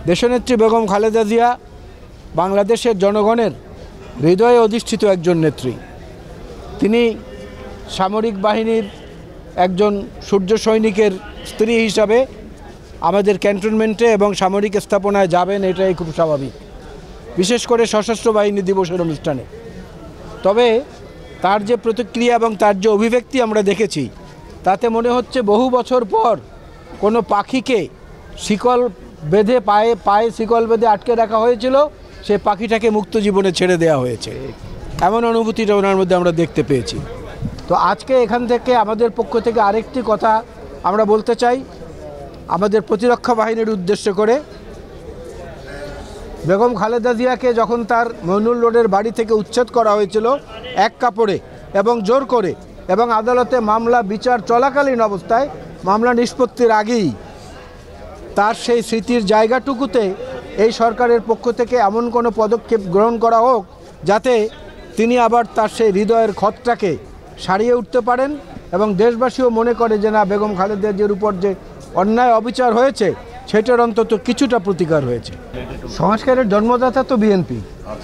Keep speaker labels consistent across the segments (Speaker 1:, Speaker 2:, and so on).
Speaker 1: দেশনেত্রী বেগম খালেদা জিয়া বাংলাদেশের জনগণের হৃদয়ে অধিষ্ঠিত একজন নেত্রী। তিনি সামরিক বাহিনীর একজন সূর্য সৈনিকের স্ত্রী হিসাবে আমাদের ক্যান্টনমেন্টে এবং সামরিক স্থাপনায় যাবেন, এটাই খুব স্বাভাবিক, বিশেষ করে সশস্ত্র বাহিনী দিবসের অনুষ্ঠানে। তবে তার যে প্রতিক্রিয়া এবং তার যে অভিব্যক্তি আমরা দেখেছি, তাতে মনে হচ্ছে বহু বছর পর কোনো পাখিকে শিকল বেঁধে পায়ে শিকল বেঁধে আটকে রাখা হয়েছিল, সে পাখিটাকে মুক্ত জীবনে ছেড়ে দেওয়া হয়েছে, এমন অনুভূতিটা ওনার মধ্যে আমরা দেখতে পেয়েছি। তো আজকে এখান থেকে আমাদের পক্ষ থেকে আরেকটি কথা আমরা বলতে চাই আমাদের প্রতিরক্ষা বাহিনীর উদ্দেশ্য করে। বেগম খালেদা জিয়াকে যখন তার মইনুল রোডের বাড়ি থেকে উচ্ছেদ করা হয়েছিল এক কাপড়ে এবং জোর করে, এবং আদালতে মামলা বিচার চলাকালীন অবস্থায়, মামলা নিষ্পত্তির আগেই তার সেই স্মৃতির জায়গাটুকুতে এই সরকারের পক্ষ থেকে এমন কোনো পদক্ষেপ গ্রহণ করা হোক যাতে তিনি আবার তার সেই হৃদয়ের ক্ষতটাকে সারিয়ে উঠতে পারেন এবং দেশবাসীও মনে করে যে না, বেগম খালেদা জিয়ার উপর যে অন্যায় অবিচার হয়েছে সেটার অন্তত কিছুটা প্রতিকার হয়েছে। সংস্কারের জন্মদাতা তো বিএনপি।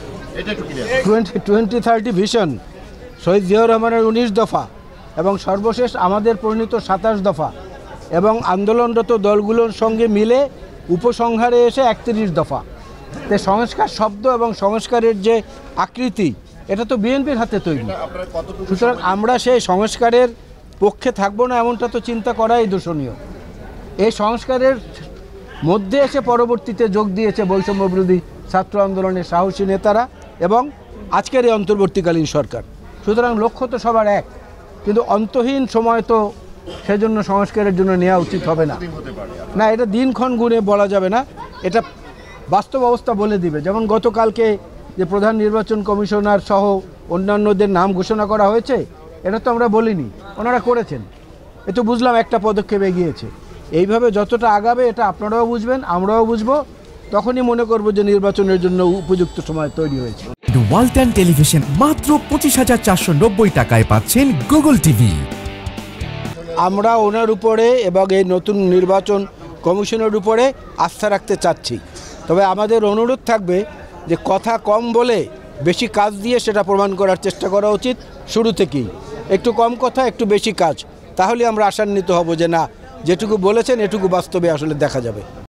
Speaker 1: 2030 ভিশন, শহীদ জিয়াউর রহমানের 19 দফা এবং সর্বশেষ আমাদের প্রণীত 27 দফা এবং আন্দোলনরত দলগুলোর সঙ্গে মিলে উপসংহারে এসে 31 দফা। তো সংস্কার শব্দ এবং সংস্কারের যে আকৃতি, এটা তো বিএনপির হাতে তৈরি। সুতরাং আমরা সেই সংস্কারের পক্ষে থাকবো না এমনটা তো চিন্তা করাই দূষণীয়। এই সংস্কারের মধ্যে এসে পরবর্তীতে যোগ দিয়েছে বৈষম্য বিরোধী ছাত্র আন্দোলনের সাহসী নেতারা এবং আজকের এই অন্তর্বর্তীকালীন সরকার। সুতরাং লক্ষ্য তো সবার এক, কিন্তু অন্তহীন সময় তো সেজন্য সংস্কারের জন্য নেওয়া উচিত হবে না। না, এটা দিনক্ষণ গুণে বলা যাবে না, এটা বাস্তব অবস্থা বলে দিবে। যেমন গতকালকে যে প্রধান নির্বাচন কমিশনার সহ অন্যান্যদের নাম ঘোষণা করা হয়েছে, এটা তো আমরা বলিনি, ওনারা করেছেন, এ তো বুঝলাম একটা পদক্ষেপ এগিয়েছে। এইভাবে যতটা আগাবে এটা আপনারাও বুঝবেন, আমরাও বুঝবো, তখনই মনে করব যে নির্বাচনের জন্য উপযুক্ত সময় তৈরি হয়েছে।
Speaker 2: ওয়ালটন টেলিভিশন মাত্র 25,490 টাকায় পাচ্ছেন গুগল টিভি।
Speaker 1: আমরা ওনার উপরে এবং এই নতুন নির্বাচন কমিশনের উপরে আস্থা রাখতে চাচ্ছি, তবে আমাদের অনুরোধ থাকবে যে কথা কম বলে বেশি কাজ দিয়ে সেটা প্রমাণ করার চেষ্টা করা উচিত শুরু থেকেই। একটু কম কথা, একটু বেশি কাজ, তাহলে আমরা আশান্বিত হব যে না, যেটুকু বলেছেন এটুকু বাস্তবে আসলে দেখা যাবে।